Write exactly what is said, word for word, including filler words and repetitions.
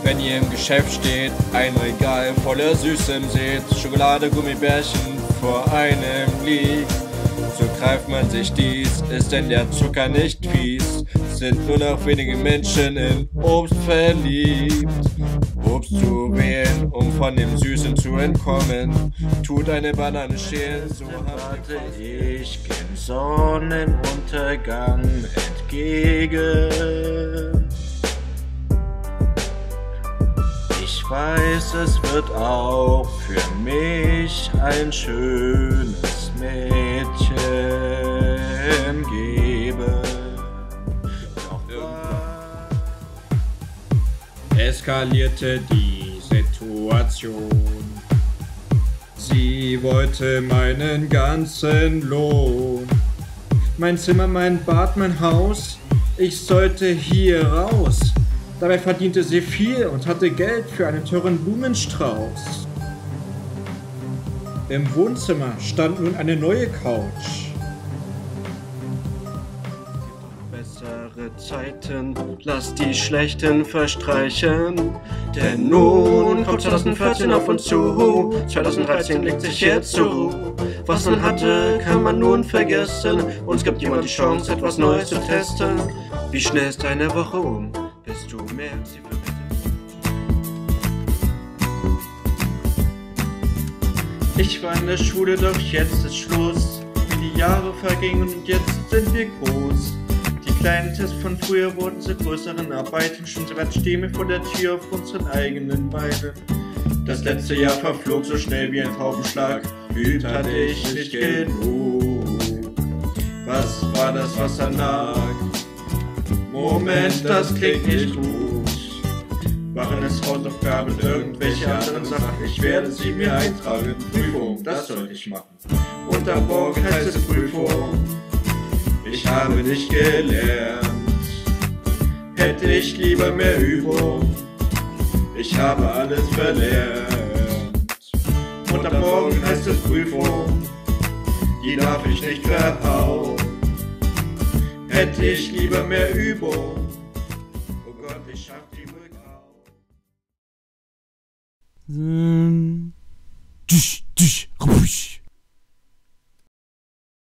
Wenn ihr im Geschäft steht, ein Regal voller Süßem seht, Schokolade, Gummibärchen vor einem liegt, so greift man sich dies, ist denn der Zucker nicht fies, sind nur noch wenige Menschen in Obst verliebt. Obst zu wählen, um von dem Süßen zu entkommen, tut eine Banane schälen, so warte ich dem Sonnenuntergang entgegen. Ich weiß, es wird auch für mich ein schönes Mädchen geben. Doch irgendwann eskalierte die Situation. Sie wollte meinen ganzen Lohn. Mein Zimmer, mein Bad, mein Haus, ich sollte hier raus. Dabei verdiente sie viel und hatte Geld für einen teuren Blumenstrauß. Im Wohnzimmer stand nun eine neue Couch. Bessere Zeiten, lass die schlechten verstreichen. Denn nun kommt zweitausendvierzehn auf uns zu. zweitausenddreizehn legt sich jetzt zur Ruhe. Was man hatte, kann man nun vergessen. Uns gibt jemand die Chance, etwas Neues zu testen. Wie schnell ist deine Woche um? Bis du merkst, sie verbessert. Ich war in der Schule, doch jetzt ist Schluss. Wie die Jahre vergingen und jetzt sind wir groß. Die kleinen Tests von früher wurden zu größeren Arbeiten. Schon seit stehen wir vor der Tür auf unseren eigenen Beinen. Das letzte Jahr verflog so schnell wie ein Taubenschlag. Geübt hatte ich nicht genug. Was war das, was danach? Moment, das klingt nicht gut. Waren es Hausaufgaben, irgendwelche anderen Sachen? Ich werde sie mir eintragen. Prüfung, das soll ich machen. Und am Morgen heißt es Prüfung. Ich habe nicht gelernt. Hätte ich lieber mehr Übung. Ich habe alles verlernt. Und am Morgen heißt es Prüfung. Die darf ich nicht verhauen. Hätte ich lieber mehr Übung. Oh Gott, ich schaff die ruhig auf.